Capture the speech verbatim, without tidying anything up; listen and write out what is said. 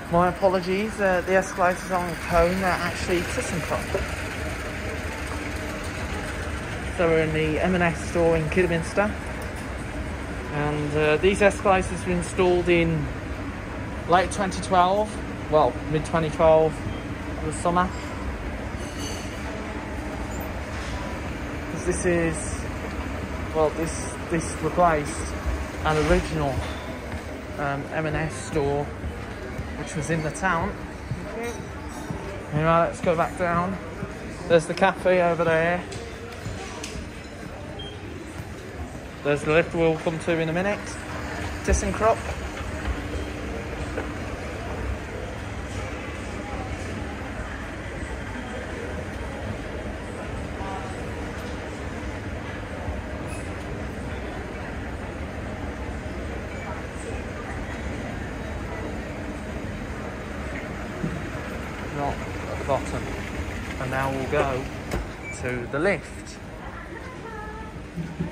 My apologies, uh, the escalators on Cone are actually Thyssenkrupp. So we're in the M and S store in Kidderminster, and uh, these escalators were installed in late twenty twelve, well, mid twenty twelve, the summer. Because this is, well, this this replaced an original um, M and S store which was in the town. Anyway, let's go back down. There's the cafe over there. There's the lift we'll come to in a minute. Thyssenkrupp. Not at the bottom. And now we'll go to the lift.